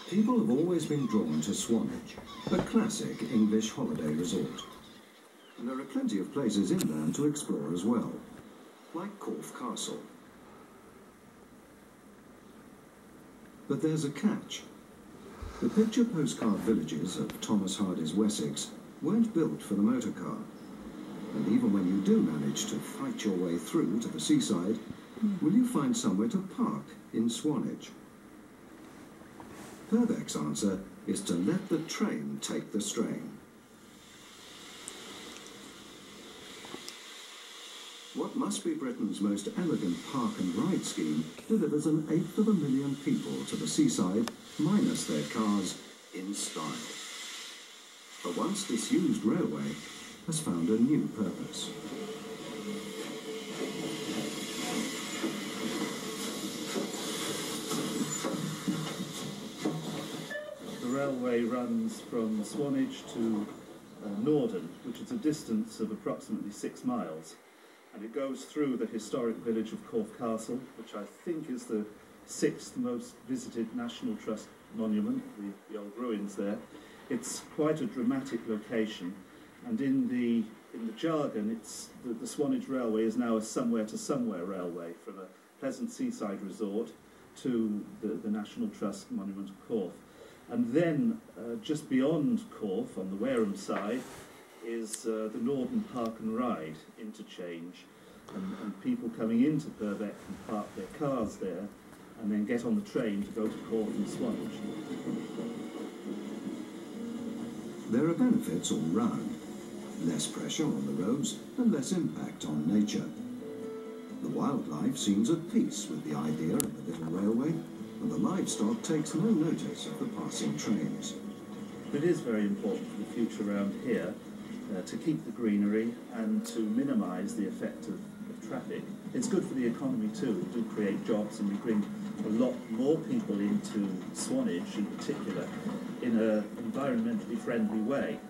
People have always been drawn to Swanage, a classic English holiday resort. And there are plenty of places inland to explore as well, like Corfe Castle. But there's a catch. The picture postcard villages of Thomas Hardy's Wessex weren't built for the motor car. And even when you do manage to fight your way through to the seaside, will you find somewhere to park in Swanage? Purbeck's answer is to let the train take the strain. What must be Britain's most elegant park and ride scheme delivers 1/8 of a million people to the seaside, minus their cars, in style. A once disused railway has found a new purpose. The railway runs from Swanage to Norden, which is a distance of approximately 6 miles. And it goes through the historic village of Corfe Castle, which I think is the 6th most visited National Trust monument, the old ruins there. It's quite a dramatic location, and in the jargon, it's the Swanage Railway is now a somewhere to somewhere railway, from a pleasant seaside resort to the National Trust monument of Corfe. And then just beyond Corfe, on the Wareham side, is the Norden Park and Ride interchange, and people coming into Purbeck can park their cars there and then get on the train to go to Corfe and Swanage. There are benefits all round. Less pressure on the roads and less impact on nature. The wildlife seems at peace with the idea of the little railway, and the livestock takes no notice of the passing trains. It is very important for the future around here to keep the greenery and to minimise the effect of traffic. It's good for the economy too. We do create jobs, and we bring a lot more people into Swanage in particular in an environmentally friendly way.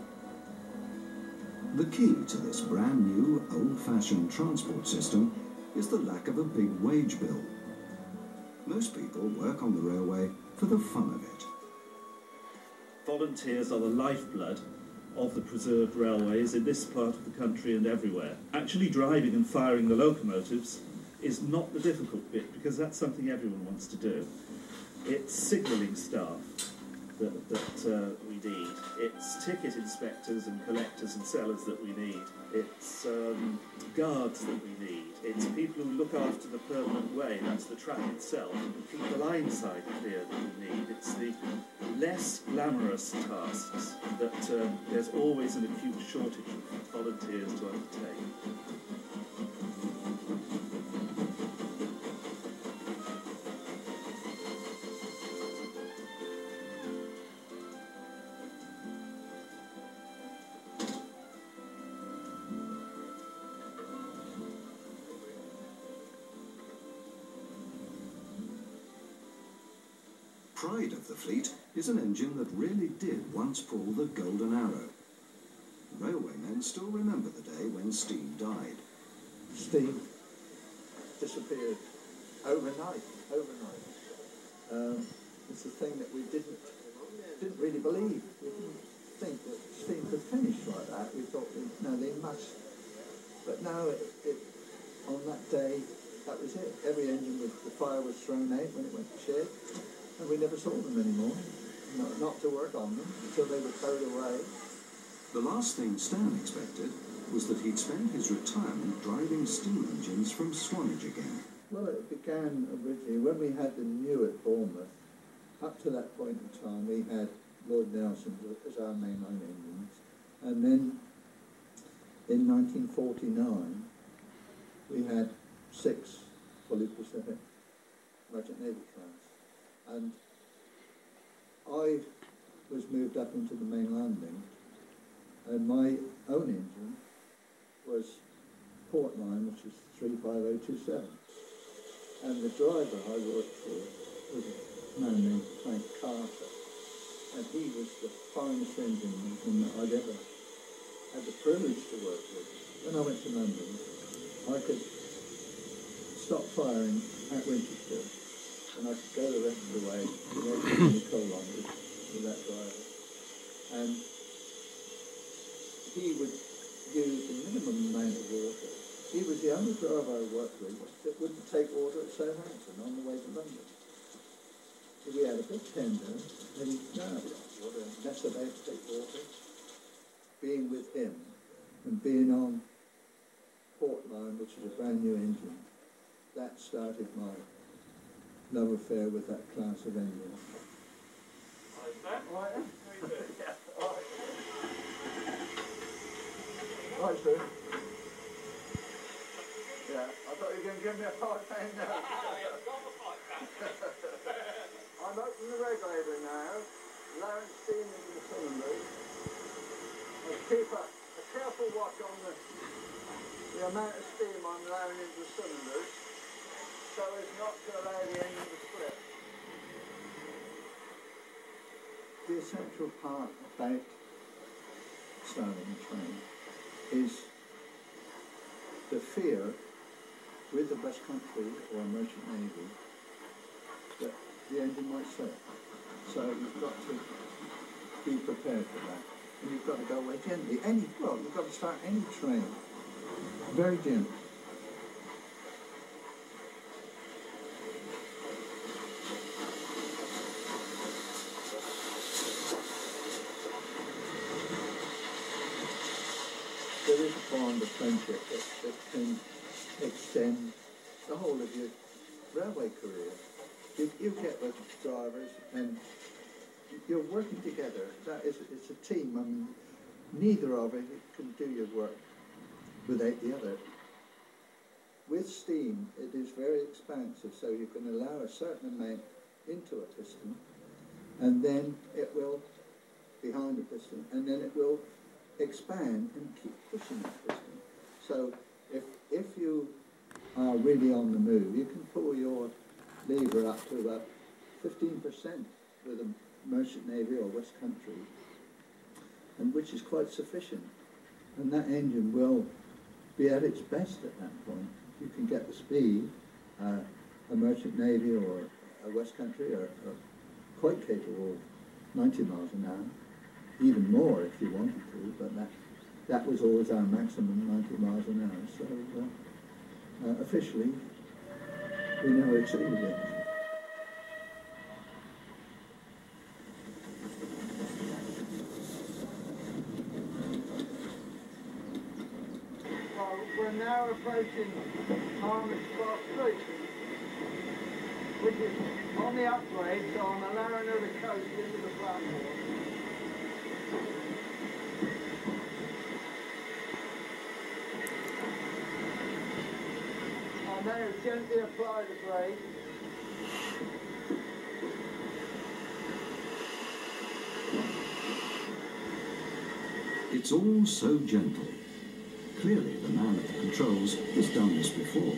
The key to this brand new, old-fashioned transport system is the lack of a big wage bill. Most people work on the railway for the fun of it. Volunteers are the lifeblood of the preserved railways in this part of the country and everywhere. Actually driving and firing the locomotives is not the difficult bit, because that's something everyone wants to do. It's signalling staff that we need. It's ticket inspectors and collectors and sellers that we need. It's guards that we need. It's people who look after the permanent way, that's the track itself, and keep the line side clear that we need. It's the less glamorous tasks that there's always an acute shortage of volunteers to undertake. Pride of the fleet is an engine that really did once pull the Golden Arrow. Railwaymen still remember the day when steam died. Steam disappeared overnight. It's a thing that we didn't really believe. We didn't think that steam could finish like that. We thought, no, they must. But now, on that day, that was it. Every engine, the fire was thrown out when it went to shed. And we never saw them anymore, not to work on them, until they were towed away. The last thing Stan expected was that he'd spend his retirement driving steam engines from Swanage again. Well, it began originally when we had the new at Bournemouth. Up to that point in time, we had Lloyd Nelson as our mainline engines. And then in 1949, we had 6 fully Pacific merchant naval trains. And I was moved up into the main landing, and my own engine was Portline, which is 35027. And the driver I worked for was a man named Frank Carter, and he was the finest engineman that I'd ever had the privilege to work with. When I went to London, I could stop firing at Winchester, and I could go the rest of the way to the coal he would use the minimum amount of water. He was the only driver I worked with that wouldn't take water at Southampton on the way to London. If we had a big tender, and he'd no, water, mess about to take water. Being with him and being on Portline, which is a brand new engine, that started my love affair with that class of engine. Right, right, sir. Yeah, I thought you were going to give me a hard time now. I'm opening the regulator now, allowing steam into the cylinders. I keep a careful watch on the amount of steam I'm allowing into the cylinders, so as not to allow the engine to split. The essential part about starting a train is the fear with the West Country or Merchant Navy that the engine might slip. So you've got to be prepared for that. And you've got to go away gently. You've got to start any train very gently. There is a bond of friendship that can extend the whole of your railway career. You get with drivers and you're working together. It's a team. I mean, neither of you can do your work without the other. With steam, it is very expansive, so you can allow a certain amount into a piston, and then it will, behind the piston, and then it will expand and keep pushing that piston. So if you are really on the move, you can pull your lever up to about 15% with a Merchant Navy or West Country, and which is quite sufficient. And that engine will be at its best at that point. You can get the speed, a Merchant Navy or a West Country are quite capable of 90 miles an hour, even more if you wanted to, but that was always our maximum, 90 miles an hour. So officially, we never exceeded it. Well, we're now approaching Harmless Cross Station, which is on the upgrade, so I'm allowing her to coast into the platform. I now gently apply the brake. It's all so gentle. Clearly, the man at the controls has done this before.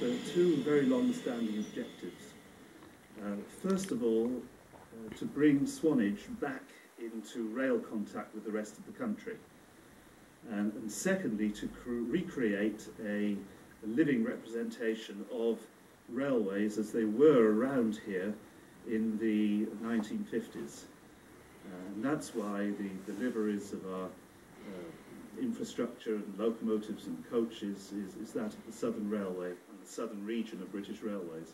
two very long-standing objectives. First of all, to bring Swanage back into rail contact with the rest of the country. And secondly, to recreate a living representation of railways as they were around here in the 1950s. And that's why the liveries of our infrastructure and locomotives and coaches is that of the Southern Railway and the southern region of British Railways.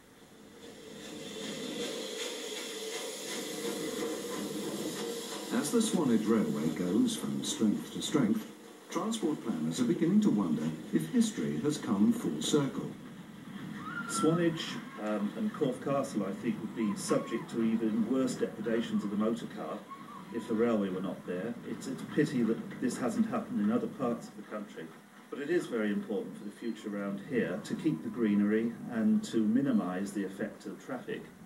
As the Swanage Railway goes from strength to strength, transport planners are beginning to wonder if history has come full circle. Swanage and Corfe Castle, I think, would be subject to even worse depredations of the motor car if the railway were not there. It's a pity that this hasn't happened in other parts of the country. But it is very important for the future around here to keep the greenery and to minimise the effect of traffic.